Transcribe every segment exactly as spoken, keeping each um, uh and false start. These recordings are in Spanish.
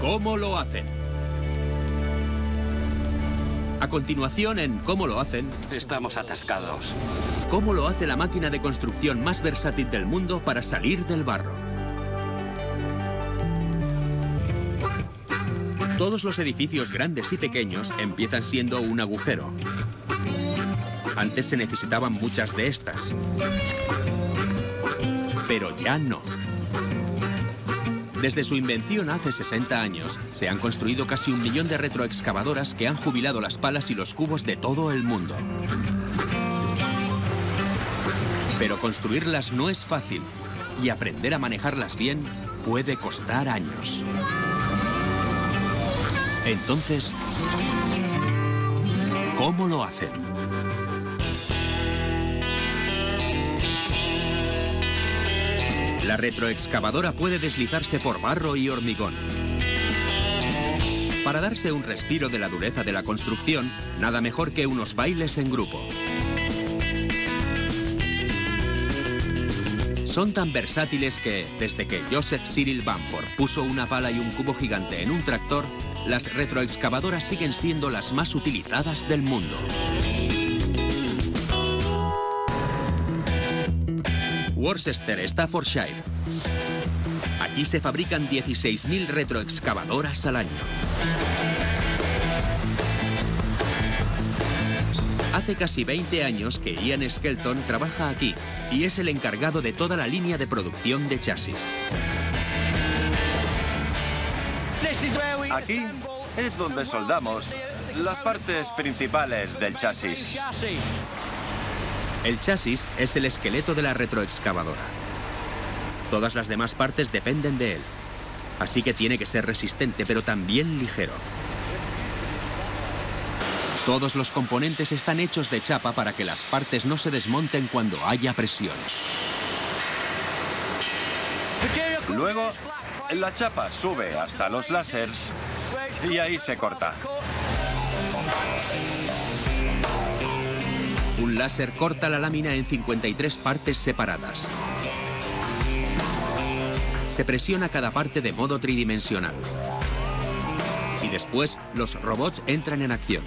¿Cómo lo hacen? A continuación, en ¿Cómo lo hacen? Estamos atascados. ¿Cómo lo hace la máquina de construcción más versátil del mundo para salir del barro? Todos los edificios grandes y pequeños empiezan siendo un agujero. Antes se necesitaban muchas de estas. Pero ya no. Desde su invención hace sesenta años, se han construido casi un millón de retroexcavadoras que han jubilado las palas y los cubos de todo el mundo. Pero construirlas no es fácil, y aprender a manejarlas bien puede costar años. Entonces, ¿cómo lo hacen? La retroexcavadora puede deslizarse por barro y hormigón. Para darse un respiro de la dureza de la construcción, nada mejor que unos bailes en grupo. Son tan versátiles que, desde que Joseph Cyril Bamford puso una pala y un cubo gigante en un tractor, las retroexcavadoras siguen siendo las más utilizadas del mundo. Worcester, Staffordshire. Aquí se fabrican dieciséis mil retroexcavadoras al año. Hace casi veinte años que Ian Skelton trabaja aquí y es el encargado de toda la línea de producción de chasis. Aquí es donde soldamos las partes principales del chasis. El chasis es el esqueleto de la retroexcavadora. Todas las demás partes dependen de él. Así que tiene que ser resistente, pero también ligero. Todos los componentes están hechos de chapa para que las partes no se desmonten cuando haya presión. Luego, la chapa sube hasta los láseres y ahí se corta. Un láser corta la lámina en cincuenta y tres partes separadas. Se presiona cada parte de modo tridimensional. Y después, los robots entran en acción.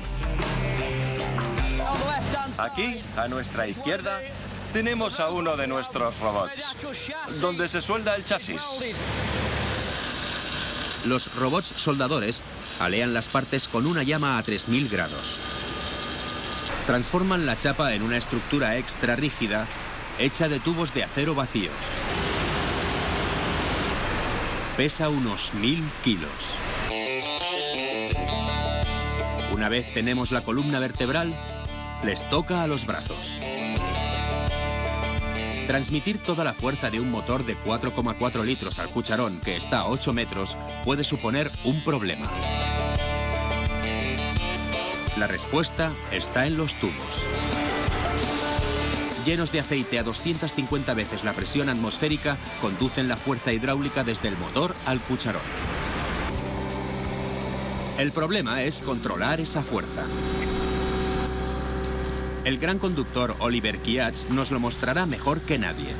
Aquí, a nuestra izquierda, tenemos a uno de nuestros robots, donde se suelda el chasis. Los robots soldadores alean las partes con una llama a tres mil grados. Transforman la chapa en una estructura extra rígida, hecha de tubos de acero vacíos. Pesa unos mil kilos. Una vez tenemos la columna vertebral, les toca a los brazos. Transmitir toda la fuerza de un motor de cuatro coma cuatro litros al cucharón, que está a ocho metros, puede suponer un problema. La respuesta está en los tubos. Llenos de aceite a doscientas cincuenta veces la presión atmosférica, conducen la fuerza hidráulica desde el motor al cucharón. El problema es controlar esa fuerza. El gran conductor Oliver Kiatz nos lo mostrará mejor que nadie.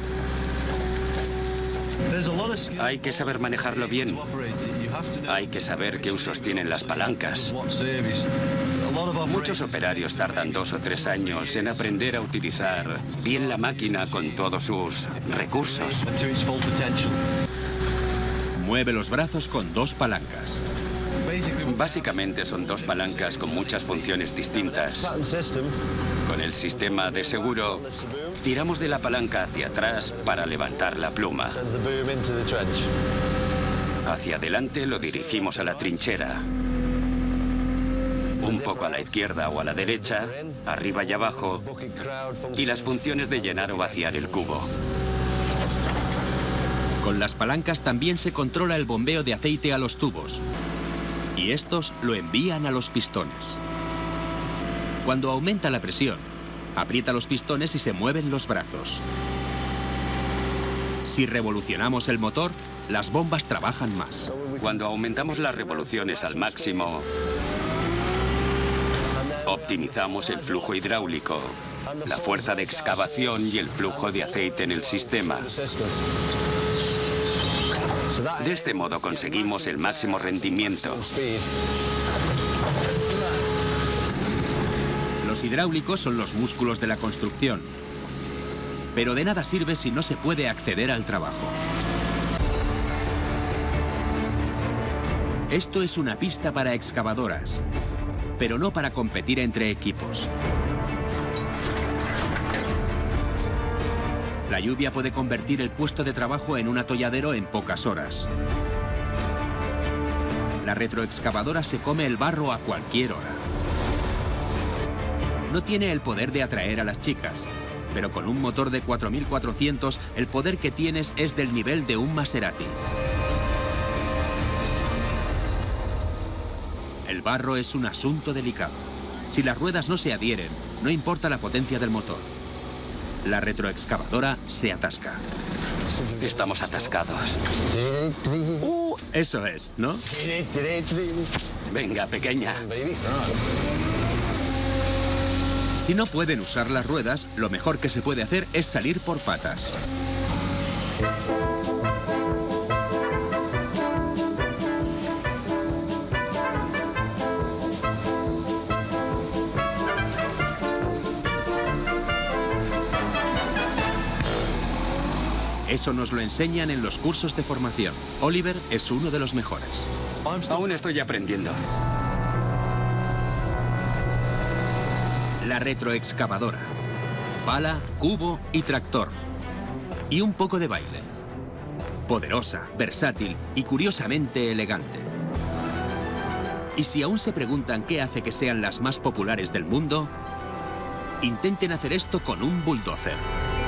Hay que saber manejarlo bien. Hay que saber qué usos tienen las palancas. Muchos operarios tardan dos o tres años en aprender a utilizar bien la máquina con todos sus recursos. Mueve los brazos con dos palancas. Básicamente son dos palancas con muchas funciones distintas. Con el sistema de seguro, tiramos de la palanca hacia atrás para levantar la pluma. Hacia adelante lo dirigimos a la trinchera. Un poco a la izquierda o a la derecha, arriba y abajo, y las funciones de llenar o vaciar el cubo. Con las palancas también se controla el bombeo de aceite a los tubos. Y estos lo envían a los pistones. Cuando aumenta la presión, aprieta los pistones y se mueven los brazos. Si revolucionamos el motor, las bombas trabajan más. Cuando aumentamos las revoluciones al máximo, optimizamos el flujo hidráulico, la fuerza de excavación y el flujo de aceite en el sistema. De este modo conseguimos el máximo rendimiento. Los hidráulicos son los músculos de la construcción, pero de nada sirve si no se puede acceder al trabajo. Esto es una pista para excavadoras, pero no para competir entre equipos. La lluvia puede convertir el puesto de trabajo en un atolladero en pocas horas. La retroexcavadora se come el barro a cualquier hora. No tiene el poder de atraer a las chicas, pero con un motor de cuatro mil cuatrocientos, el poder que tienes es del nivel de un Maserati. El barro es un asunto delicado. Si las ruedas no se adhieren, no importa la potencia del motor. La retroexcavadora se atasca. Estamos atascados. Uh, eso es, ¿no? Venga, pequeña. Si no pueden usar las ruedas, lo mejor que se puede hacer es salir por patas. Eso nos lo enseñan en los cursos de formación. Oliver es uno de los mejores. Aún estoy aprendiendo. La retroexcavadora. Pala, cubo y tractor. Y un poco de baile. Poderosa, versátil y curiosamente elegante. Y si aún se preguntan qué hace que sean las más populares del mundo, intenten hacer esto con un bulldozer.